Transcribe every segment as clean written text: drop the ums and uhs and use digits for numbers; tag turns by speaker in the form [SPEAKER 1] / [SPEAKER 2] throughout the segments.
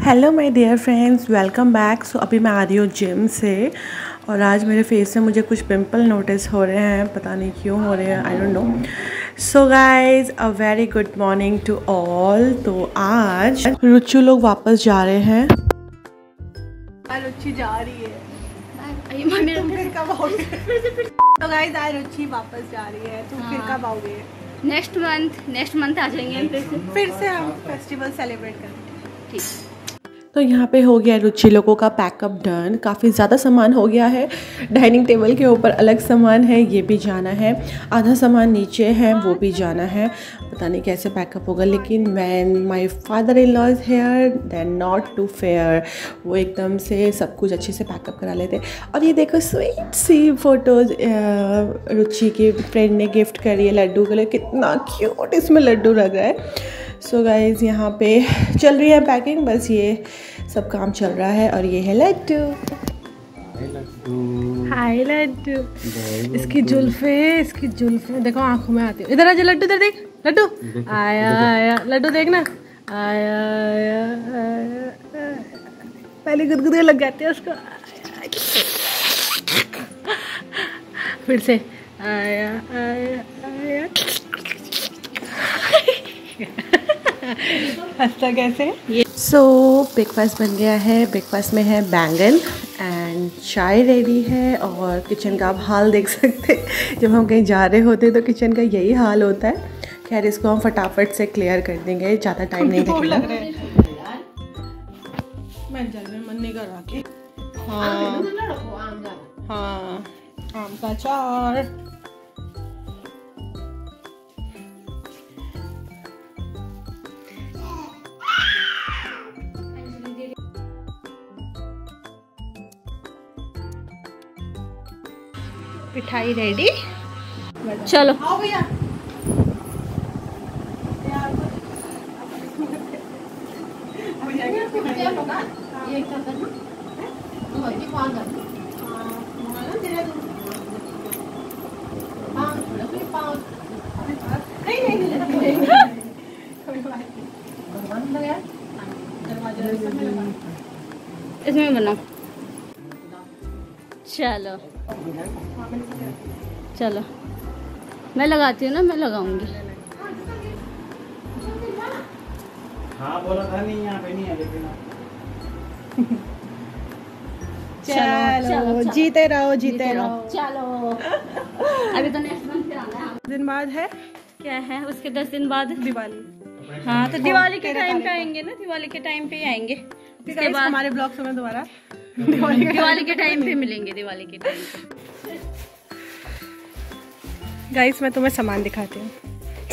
[SPEAKER 1] Hello my dear friends, welcome back. So अभी मैं आ रही हूँ जिम से और आज मेरे फेस में मुझे कुछ पिंपल नोटिस हो रहे हैं, पता नहीं क्यों हो रहे हैं, I don't know. So guys a very good morning to all. तो आज रुचि लोग वापस जा रहे हैं। रुचि जा रही है, तुम फिर कब आओगे? तो गाइज आज रुचि वापस जा रही है, तुम फिर कब आओगे?
[SPEAKER 2] नेक्स्ट मंथ आ जाएंगे हम
[SPEAKER 1] फिर से हम फेस्टिवल सेलिब्रेट करेंगे।
[SPEAKER 2] ठीक।
[SPEAKER 1] तो यहाँ पे हो गया रुचि लोगों का पैकअप डन। काफ़ी ज़्यादा सामान हो गया है। डाइनिंग टेबल के ऊपर अलग सामान है, ये भी जाना है। आधा सामान नीचे है, वो भी जाना है। पता नहीं कैसे पैकअप होगा, लेकिन when my father in law is here then not too fair, वो एकदम से सब कुछ अच्छे से पैकअप करा लेते। और ये देखो स्वीट सी फोटोज़ रुचि की फ्रेंड ने गिफ्ट करी है लड्डू के लिए। कितना क्यूट इसमें लड्डू लग रहा है। सो गाइज़ यहाँ पे चल रही है पैकिंग, बस ये सब काम चल रहा है। और ये है लड्डू। हाय लड्डू। इसकी जुल्फे देखो, आंखों में आती है। इधर आ जा लड्डू, इधर देख लड्डू। आया आया लड्डू, देखना आया आया आया। पहले गुदगुदे लग जाते हैं उसको। फिर से आया आया आया। हंसता कैसे? सो ब्रेकफास्ट बन गया है। ब्रेकफास्ट में है बैंगन एंड चाय रेडी है। और किचन का आप हाल देख सकते हैं। जब हम कहीं जा रहे होते तो किचन का यही हाल होता है। खैर इसको हम फटाफट से क्लियर कर देंगे, ज़्यादा टाइम नहीं लगेगा। मन नहीं कर रहा कि हाँ आम का अचार। मिठाई रेडी,
[SPEAKER 2] चलो
[SPEAKER 1] आओ भैया।
[SPEAKER 2] इसमें बनाओ। चलो चलो, मैं लगाती हूँ ना, मैं लगाऊंगी।
[SPEAKER 3] हाँ बोला था नहीं, यहाँ पे नहीं है लेकिन
[SPEAKER 1] चलो जीते रहो, जीते रहो।
[SPEAKER 2] चलो अभी तो नेक्स्ट मंथ फिर आना है।
[SPEAKER 1] दिन बाद है
[SPEAKER 2] क्या है उसके 10 दिन बाद
[SPEAKER 1] दिवाली।
[SPEAKER 2] हाँ तो दिवाली के टाइम पे आएंगे ना, दिवाली के टाइम पे ही आएंगे।
[SPEAKER 1] उसके बाद हमारे ब्लॉग में दोबारा
[SPEAKER 2] दिवाली के टाइम पे मिलेंगे, दिवाली के टाइम पे।
[SPEAKER 1] गाइस मैं तुम्हें सामान दिखाती हूँ।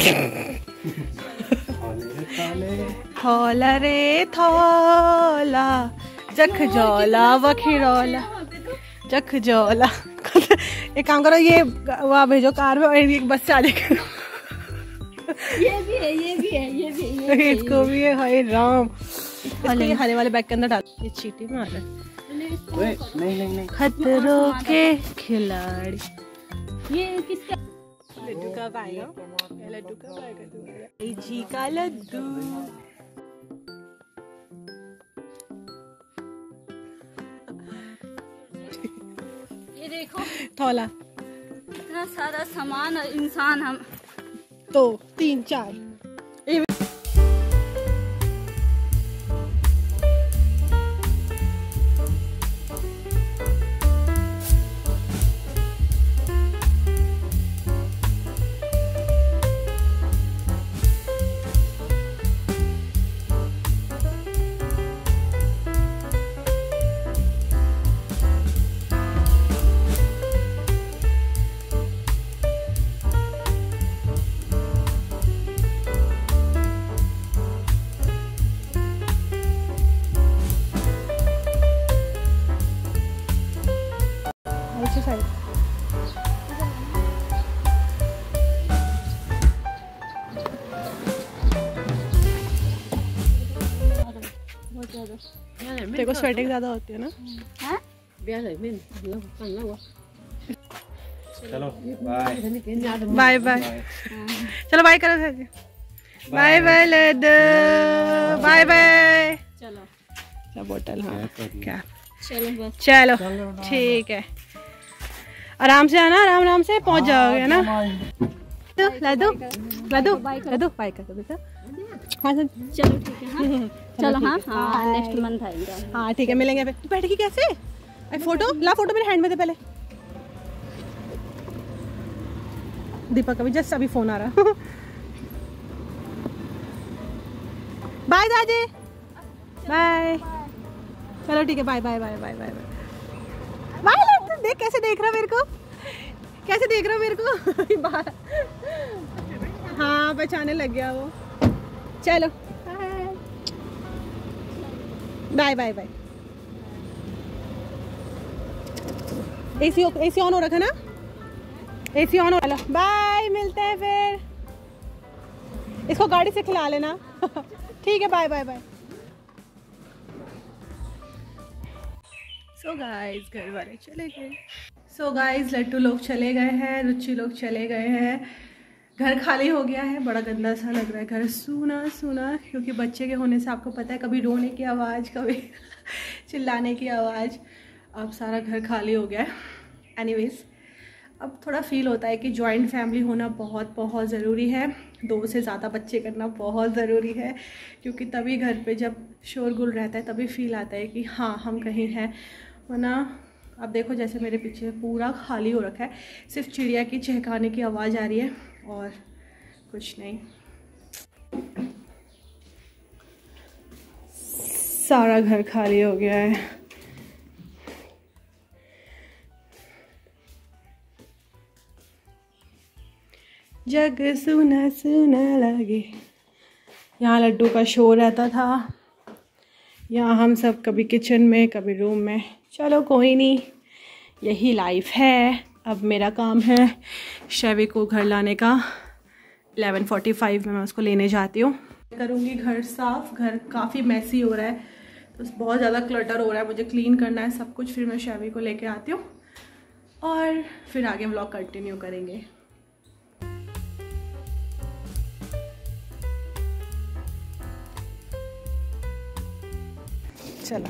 [SPEAKER 1] थोला रे थोला, जख जोला वखिरोला, जख जोला। एक काम करो, ये वहाँ भेजो कार में और एक बस से आ जाएगा।
[SPEAKER 2] ये भी है, ये भी है, ये भी है,
[SPEAKER 1] इसको भी है। हाय राम, इसको ये हरे वाले बैग के अंदर डाल। ये चीटी में आ रहा है।
[SPEAKER 3] नहीं
[SPEAKER 1] खतरों के खिलाड़ी।
[SPEAKER 2] ये किसका?
[SPEAKER 1] लड्डू कब आएगा? लड्डू कब आएगा तुम्हारा? जी का लड्डू।
[SPEAKER 2] ये देखो
[SPEAKER 1] थोला,
[SPEAKER 2] इतना सारा सामान और इंसान हम
[SPEAKER 1] 2 3 4। देखो स्वेटिंग ज्यादा होती है ना।
[SPEAKER 3] चलो बाय
[SPEAKER 1] बाय बाय। चलो बाय करो। Bye bye Laddu, bye bye.
[SPEAKER 2] चलो।
[SPEAKER 1] बोतल। हाँ क्या,
[SPEAKER 2] चलो बस।
[SPEAKER 1] चलो ठीक है, आराम से आना, आराम से पहुंच जाओगे ना। लड्डू लड्डू लड्डू बाय कर बेटा। हाँ सर
[SPEAKER 2] चलो ठीक है। हाँ चलो। हाँ हाँ नेक्स्ट मंथ आएंगे।
[SPEAKER 1] हाँ ठीक है, मिलेंगे फिर। बैठेगी कैसे? फोटो ला, फोटो मेरे हैंड में दे पहले। दीपक का भी जस्ट अभी फोन आ रहा। बाय दादी, बाय। चलो ठीक है, bye bye bye bye bye bye. देख कैसे देख रहा मेरे को, कैसे देख रहा मेरे को। हाँ पहचाने लग गया वो। चलो bye bye bye. AC on हो रखा ना, एसी ऑन हो रहा। बाय, मिलते हैं फिर। इसको गाड़ी से खिला लेना। ठीक है, bye bye bye. So guys घर वाले चले गए। सो गाइस लट्टू लोग चले गए हैं, रुचि लोग चले गए हैं, घर खाली हो गया है। बड़ा गंदा सा लग रहा है, घर सूना सूना, क्योंकि बच्चे के होने से आपको पता है कभी रोने की आवाज़, कभी चिल्लाने की आवाज़। अब सारा घर खाली हो गया है। एनीवेज अब थोड़ा फील होता है कि जॉइंट फैमिली होना बहुत बहुत ज़रूरी है। 2 से ज़्यादा बच्चे करना बहुत ज़रूरी है, क्योंकि तभी घर पे जब शोरगुल रहता है तभी फील आता है कि हाँ हम कहीं हैं। वरना अब देखो जैसे मेरे पीछे पूरा खाली हो रखा है, सिर्फ चिड़िया की चहकाने की आवाज़ आ रही है और कुछ नहीं। सारा घर खाली हो गया है। जग सुना सुना लगे। यहाँ लड्डू का शोर रहता था, यहाँ हम सब कभी किचन में कभी रूम में। चलो कोई नहीं, यही लाइफ है। अब मेरा काम है शैवी को घर लाने का। 11:45 में मैं उसको लेने जाती हूँ। करूँगी घर साफ़, घर काफ़ी मैसी हो रहा है, तो बहुत ज़्यादा क्लटर हो रहा है, मुझे क्लीन करना है सब कुछ। फिर मैं शैवी को लेके आती हूँ और फिर आगे व्लॉग कंटिन्यू करेंगे। चलो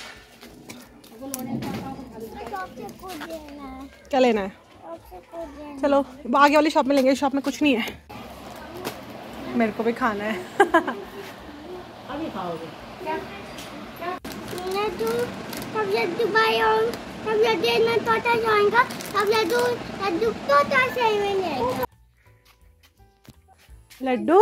[SPEAKER 1] क्या लेना है? चलो आगे वाली शॉप में लेंगे, शॉप में कुछ नहीं है। मेरे को भी खाना है।
[SPEAKER 3] अभी खाओगे?
[SPEAKER 1] लड्डू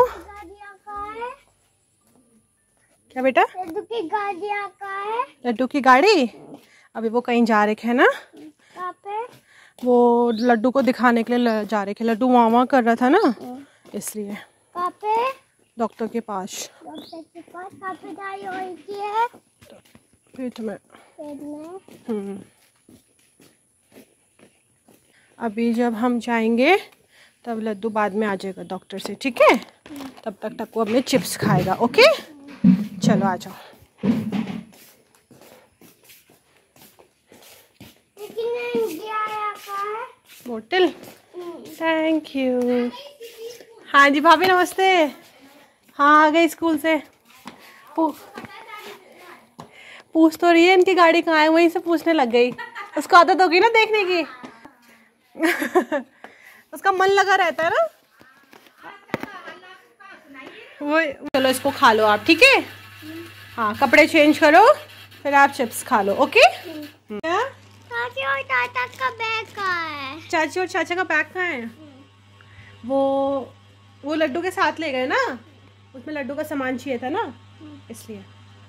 [SPEAKER 1] क्या बेटा?
[SPEAKER 2] लड्डू की गाड़ी का है।
[SPEAKER 1] लड्डू की गाड़ी? अभी वो कहीं जा रहे हैं ना,
[SPEAKER 2] कहाँ पे?
[SPEAKER 1] वो लड्डू को दिखाने के लिए जा रहे थे। लड्डू वहाँ कर रहा था ना, इसलिए।
[SPEAKER 2] कहाँ पे?
[SPEAKER 1] डॉक्टर के पास।
[SPEAKER 2] डॉक्टर के पास? कहाँ पे दाई हुई की है?
[SPEAKER 1] पेट में।
[SPEAKER 2] पेट में।
[SPEAKER 1] अभी जब हम जाएंगे तब लड्डू बाद में आ जाएगा डॉक्टर से, ठीक है? तब तक टक्कू अपने चिप्स खाएगा। ओके चलो आ जाओ। बोतल, थैंक यू। हाँ जी भाभी नमस्ते। हाँ आ गए स्कूल से। पूछ तो रही है इनकी गाड़ी कहाँ है, वहीं से पूछने लग गई। उसको आदत होगी ना देखने की। उसका मन लगा रहता है ना वो। चलो इसको खा लो आप, ठीक है? हाँ कपड़े चेंज करो, फिर आप चिप्स खा लो। ओके?
[SPEAKER 2] चाची और चाचा का बैग कहाँ है?
[SPEAKER 1] चाची और चाचा का बैग कहाँ है? वो लड्डू के साथ ले गए ना, उसमें लड्डू का सामान चाहिए था ना, इसलिए।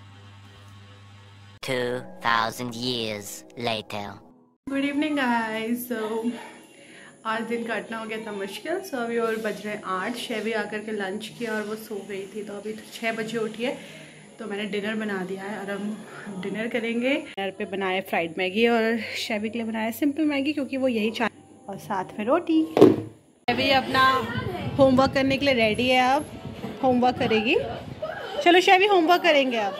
[SPEAKER 4] 2000 years later.
[SPEAKER 1] Good evening guys. So आज दिन काटना हो गया था मुश्किल। सो अभी और बज रहे 8। शैवी आकर के लंच किया और वो सो गई थी, तो अभी 6 बजे उठी है। तो मैंने डिनर बना दिया है और हम डिनर करेंगे। डिनर पे बनाए फ्राइड मैगी और शैवी के लिए बनाया सिंपल मैगी, क्योंकि वो यही चाह, और साथ में रोटी। शैवी अपना होमवर्क करने के लिए रेडी है, अब होमवर्क करेगी। चलो शैवी होमवर्क करेंगे अब।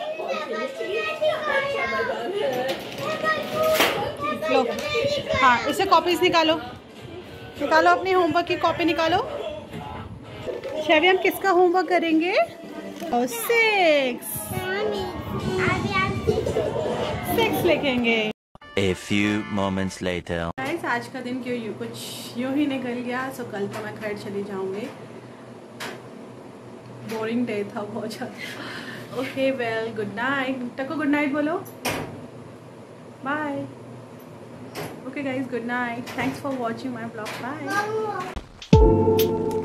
[SPEAKER 1] लो हाँ, इससे कॉपीज निकालो, निकालो अपनी होमवर्क की कॉपी निकालो। शैवी हम किसका होमवर्क करेंगे? 6 लिखेंगे।
[SPEAKER 5] A few moments later.
[SPEAKER 1] Guys आज का दिन क्यों कुछ यूँ ही निकल गया। सो कल तो मैं घर चली जाऊंगी। बोरिंग डे था बहुत ज़्यादा। Okay well good night. टको गुड नाइट बोलो। Bye. Okay guys good night. Thanks for watching my blog. Bye.